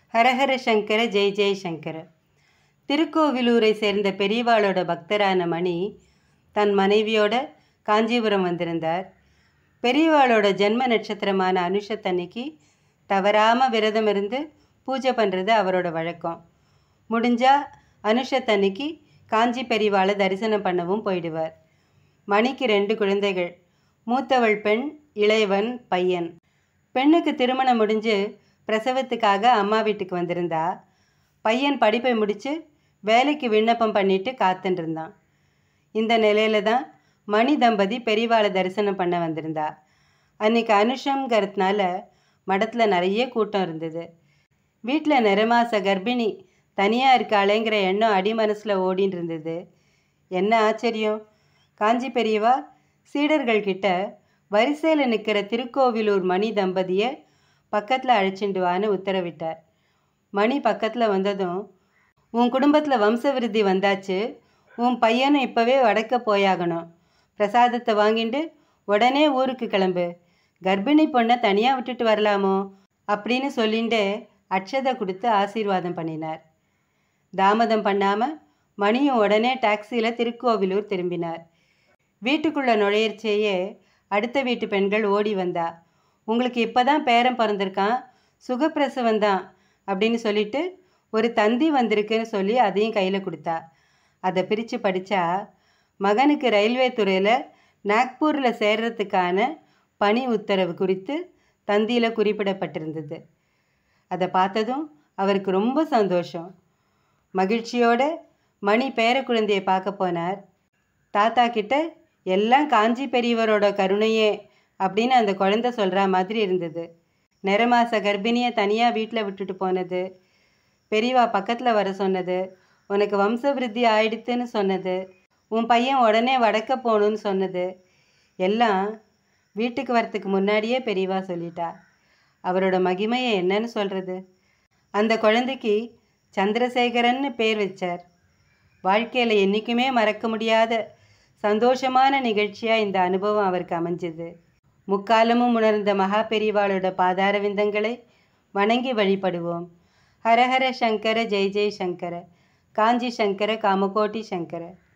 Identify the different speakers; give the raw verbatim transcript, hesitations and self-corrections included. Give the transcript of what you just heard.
Speaker 1: ஹரஹர சங்கர ஜெய் ஜெய் சங்கர. திருக்கோவிலூரை சேர்ந்த பெரியவாளோட பக்தரான மணி தன் மனைவியோட காஞ்சிபுரம் வந்திருந்தார். பெரியவாளோட ஜென்ம நட்சத்திரமான அனுஷத்தன்னைக்கு தவறாமல் விரதம் இருந்து பூஜை பண்ணுறது அவரோட வழக்கம். முடிஞ்சால் அனுஷத்தன்னைக்கு காஞ்சி பெரியவாளை தரிசனம் பண்ணவும் போயிடுவார். மணிக்கு ரெண்டு குழந்தைகள். மூத்தவள் பெண், இளையவன் பையன். பெண்ணுக்கு திருமணம் முடிஞ்சு பிரசவத்துக்காக அம்மா வீட்டுக்கு வந்திருந்தா. பையன் படிப்பை முடித்து வேலைக்கு விண்ணப்பம் பண்ணிட்டு காத்துட்டு இருந்தான். இந்த நிலையில தான் மணி தம்பதி பெரியவாளை தரிசனம் பண்ண வந்திருந்தா. அன்றைக்கி அனுஷங்கிறதுனால மடத்தில் நிறைய கூட்டம் இருந்தது. வீட்டில் நிறமாச கர்ப்பிணி தனியாக இருக்காளேங்கிற எண்ணம் அடி மனசில் ஓடின்னு இருந்தது. என்ன ஆச்சரியம், காஞ்சி பெரியவா சீடர்கள்கிட்ட வரிசையில் நிற்கிற திருக்கோவிலூர் மணி தம்பதியை பக்கத்தில் அழைச்சிண்டு வான்னு உத்தரவிட்டார். மணி பக்கத்தில் வந்ததும், உன் குடும்பத்தில் வம்ச விருத்தி வந்தாச்சு, உன் பையனும் இப்போவே வடக்க போயாகணும், பிரசாதத்தை வாங்கிட்டு உடனே ஊருக்கு கிளம்பு, கர்ப்பிணி பொண்ணை தனியாக விட்டுட்டு வரலாமோ அப்படின்னு சொல்லிட்டு அட்சதை கொடுத்து ஆசீர்வாதம் பண்ணினார். தாமதம் பண்ணாமல் மணியும் உடனே டாக்ஸியில் திருக்கோவிலூர் திரும்பினார். வீட்டுக்குள்ளே நுழையிறச்சேயே அடுத்த வீட்டு பெண்கள் ஓடி வந்தா. உங்களுக்கு இப்போ தான் பேரன் பிறந்திருக்கான், சுகப்பிரசவம் தான் அப்படின்னு சொல்லிட்டு ஒரு தந்தி வந்திருக்குன்னு சொல்லி அதையும் கையில் கொடுத்தா. அதை பிரித்து படித்தா மகனுக்கு ரயில்வே துறையில் நாக்பூரில் சேர்றதுக்கான பணி உத்தரவு குறித்து தந்தியில் குறிப்பிடப்பட்டிருந்தது. அதை பார்த்ததும் அவருக்கு ரொம்ப சந்தோஷம். மகிழ்ச்சியோட மணி பேர குழந்தையை பார்க்க போனார். தாத்தா கிட்ட எல்லாம் காஞ்சி பெரியவரோட கருணையே அப்படின்னு அந்த குழந்தை சொல்கிற மாதிரி இருந்தது. நிறமாச கர்ப்பிணியை தனியாக வீட்டில் விட்டுட்டு போனது, பெரியவா பக்கத்தில் வர சொன்னது, உனக்கு வம்ச விருத்தி ஆயிடுத்துன்னு சொன்னது, உன் பையன் உடனே வடக்க போகணுன்னு சொன்னது எல்லாம் வீட்டுக்கு வரத்துக்கு முன்னாடியே பெரியவா சொல்லிட்டா. அவரோட மகிமையை என்னன்னு சொல்கிறது. அந்த குழந்தைக்கு சந்திரசேகரன்னு பேர் வச்சார். வாழ்க்கையில் என்றைக்குமே மறக்க முடியாத சந்தோஷமான நிகழ்ச்சியாக இந்த அனுபவம் அவருக்கு அமைஞ்சது. முக்காலமும் உணர்ந்த மகாபெரிவாளோட பாதார விந்தங்களை வணங்கி வழிபடுவோம். ஹரஹர சங்கர ஜெய் ஜெய் சங்கர. காஞ்சி சங்கர காமகோட்டி சங்கர.